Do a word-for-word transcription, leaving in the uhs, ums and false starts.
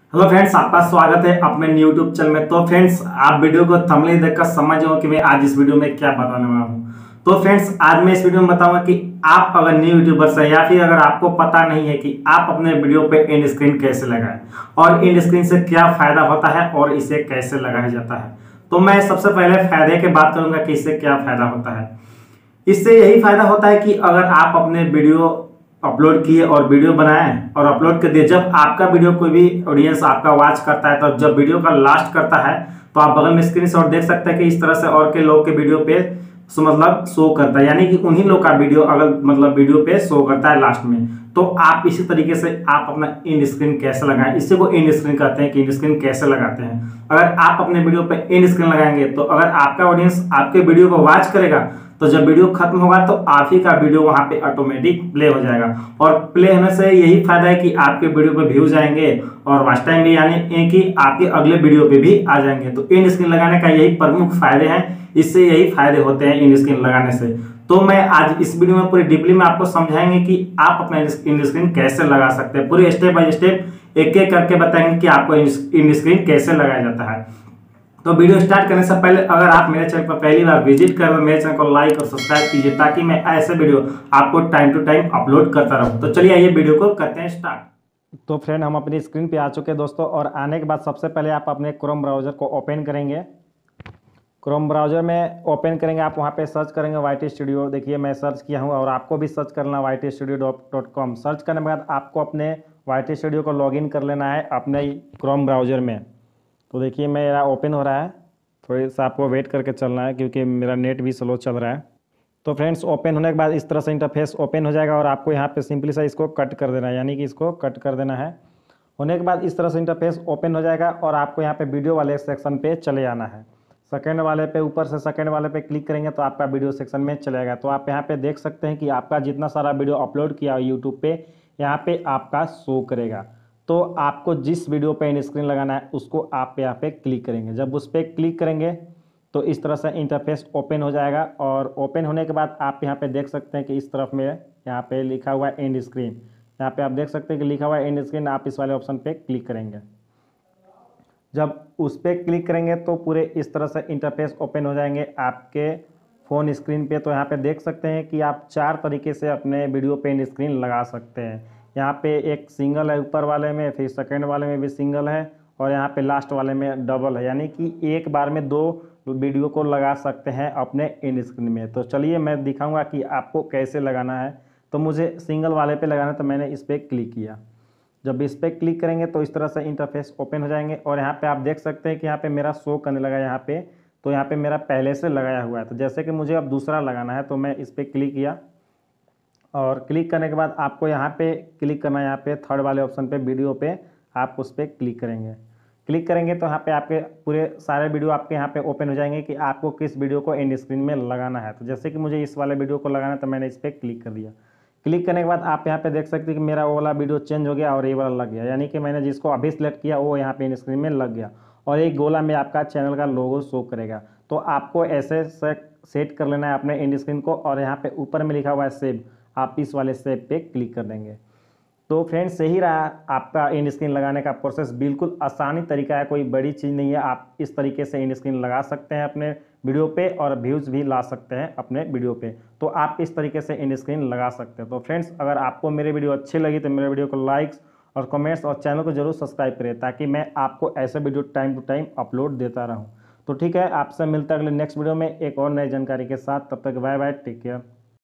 Hello friends, आपका स्वागत है अपने यूट्यूब चैनल में। तो फ्रेंड्स, आप वीडियो को थंबनेल देखकर समझ जाओ कि मैं आज इस वीडियो में क्या बताने वाला हूँ। तो फ्रेंड्स, आज मैं इस वीडियो में बताऊंगा कि आप अगर न्यू यूट्यूबर्स है या फिर अगर आपको पता नहीं है कि आप अपने वीडियो पे एंड स्क्रीन कैसे लगाएं और एंड स्क्रीन से क्या फायदा होता है और इसे कैसे लगाया जाता है। तो मैं सबसे पहले फायदे की बात करूंगा कि इससे क्या फायदा होता है। इससे यही फायदा होता है कि अगर आप अपने वीडियो अपलोड किए और वीडियो बनाएं और अपलोड कर दिए, जब आपका वीडियो कोई भी ऑडियंस आपका वॉच करता है, तो जब वीडियो का लास्ट करता है तो आप बगल में स्क्रीनशॉट देख सकते हैं कि इस तरह से और के लोग के वीडियो पे सो मतलब शो करता है, यानी कि उन्हीं लोग का वीडियो अगर मतलब वीडियो पे शो करता है लास्ट में। तो आप इसी तरीके से आप अपना एंड स्क्रीन कैसे लगाएं, इसी को एंड स्क्रीन कहते हैं कि एंड स्क्रीन कैसे लगाते हैं। अगर आप अपने वीडियो पे एंड स्क्रीन लगाएंगे तो अगर आपका ऑडियंस आपके वीडियो को वॉच करेगा तो जब वीडियो खत्म होगा तो आप ही का वीडियो वहां पे ऑटोमेटिक प्ले हो जाएगा। और प्ले होने से यही फायदा है कि आपके वीडियो पे व्यूज आएंगे और वॉच टाइम भी, यानी कि आपके अगले वीडियो पे भी आ जाएंगे। तो एंड स्क्रीन लगाने का यही प्रमुख फायदे हैं, इससे यही फायदे होते हैं एंड स्क्रीन लगाने से। तो मैं आज इस वीडियो में पूरी डीपली में आपको समझाएंगे कि आप अपना एंड स्क्रीन कैसे लगा सकते हैं। पूरे स्टेप बाय स्टेप एक एक करके बताएंगे कि आपको एंड स्क्रीन कैसे लगाया जाता है। तो वीडियो स्टार्ट करने से पहले अगर आप मेरे चैनल पर पहली बार विजिट कर रहे हो, मेरे चैनल को लाइक और सब्सक्राइब कीजिए ताकि मैं ऐसे वीडियो आपको टाइम टू टाइम अपलोड करता रहूं। तो चलिए आइए वीडियो को करते हैं स्टार्ट। तो फ्रेंड, हम अपनी स्क्रीन पे आ चुके हैं दोस्तों, और आने के बाद सबसे पहले आप अपने क्रोम ब्राउजर को ओपन करेंगे। क्रोम ब्राउजर में ओपन करेंगे, आप वहाँ पे सर्च करेंगे वाई टी स्टूडियो। देखिए मैं सर्च किया हूँ और आपको भी सर्च करना Y T studio dot com. Search करने के बाद आपको अपने वाई टी स्टूडियो को लॉगिन कर लेना है अपने क्रोम ब्राउजर में। तो देखिए मेरा ओपन हो रहा है, थोड़ी सा आपको वेट करके चलना है क्योंकि मेरा नेट भी स्लो चल रहा है। तो फ्रेंड्स, ओपन होने के बाद इस तरह से इंटरफेस ओपन हो जाएगा और आपको यहाँ पे सिंपली सा इसको कट कर देना है, यानी कि इसको कट कर देना है। होने के बाद इस तरह से इंटरफेस ओपन हो जाएगा और आपको यहाँ पे वीडियो वाले सेक्शन पे चले आना है। सेकंड वाले पे, ऊपर से सेकंड वाले पे क्लिक करेंगे तो आपका वीडियो सेक्शन में चलेगा। तो आप यहाँ पे देख सकते हैं कि आपका जितना सारा वीडियो अपलोड किया यूट्यूब पे यहाँ पे आपका शो करेगा। तो आपको जिस वीडियो पे एंड स्क्रीन लगाना है उसको आप यहाँ पे क्लिक करेंगे। जब उस पर क्लिक करेंगे तो इस तरह से इंटरफेस ओपन हो जाएगा। और ओपन होने के बाद आप यहाँ पे देख सकते हैं कि इस तरफ में यहाँ पे लिखा हुआ है एंड स्क्रीन। यहाँ पे आप देख सकते हैं कि लिखा हुआ है एंड स्क्रीन, आप इस वाले ऑप्शन पे क्लिक करेंगे। जब उस पर क्लिक करेंगे तो पूरे इस तरह से इंटरफेस ओपन हो जाएंगे आपके फ़ोन स्क्रीन पे। तो यहाँ पे देख सकते हैं कि आप चार तरीके से अपने वीडियो पे एंड स्क्रीन लगा सकते हैं। यहाँ पे एक सिंगल है ऊपर वाले में, फिर सेकंड वाले में भी सिंगल है और यहाँ पे लास्ट वाले में डबल है, यानी कि एक बार में दो वीडियो को लगा सकते हैं अपने एंड स्क्रीन में। तो चलिए मैं दिखाऊंगा कि आपको कैसे लगाना है। तो मुझे सिंगल वाले पे लगाना, तो मैंने इस पर क्लिक किया। जब इस पर क्लिक करेंगे तो इस तरह से इंटरफेस ओपन हो जाएंगे और यहाँ पे आप देख सकते हैं कि यहाँ पे मेरा शो करने लगा यहाँ पे। तो यहाँ पे मेरा पहले से लगाया हुआ है, तो जैसे कि मुझे अब दूसरा लगाना है तो मैं इस पर क्लिक किया। और क्लिक करने के बाद आपको यहाँ पे क्लिक करना है, यहाँ पे थर्ड वाले ऑप्शन पे वीडियो पे आप उस पर क्लिक करेंगे। क्लिक करेंगे तो यहाँ पे आपके पूरे सारे वीडियो आपके यहाँ पे ओपन हो जाएंगे कि आपको किस वीडियो को एंड स्क्रीन में लगाना है। तो जैसे कि मुझे इस वाले वीडियो को लगाना है तो मैंने इस पर क्लिक कर दिया। क्लिक करने के बाद आप यहाँ पे देख सकते हैं कि मेरा वो वाला वीडियो चेंज हो गया और ये वाला लग गया, यानी कि मैंने जिसको अभी सेलेक्ट किया वो यहाँ पे एंड स्क्रीन में लग गया और एक गोला में आपका चैनल का लोगो शो करेगा। तो आपको ऐसे सेट कर लेना है अपने एंड स्क्रीन को। और यहाँ पे ऊपर में लिखा हुआ है सेव, आप इस वाले सेव पे क्लिक कर देंगे। तो फ्रेंड्स, यही रहा आपका एंड स्क्रीन लगाने का प्रोसेस। बिल्कुल आसानी तरीका है, कोई बड़ी चीज़ नहीं है। आप इस तरीके से एंड स्क्रीन लगा सकते हैं अपने वीडियो पे और व्यूज़ भी ला सकते हैं अपने वीडियो पे। तो आप इस तरीके से एंड स्क्रीन लगा सकते हैं। तो फ्रेंड्स, अगर आपको मेरे वीडियो अच्छी लगी तो मेरे वीडियो को लाइक्स और कमेंट्स और चैनल को जरूर सब्सक्राइब करें ताकि मैं आपको ऐसे video time to time upload देता रहूँ। तो ठीक है, आपसे मिलता है अगले नेक्स्ट वीडियो में एक और नई जानकारी के साथ। तब तक बाय बाय, टेक केयर।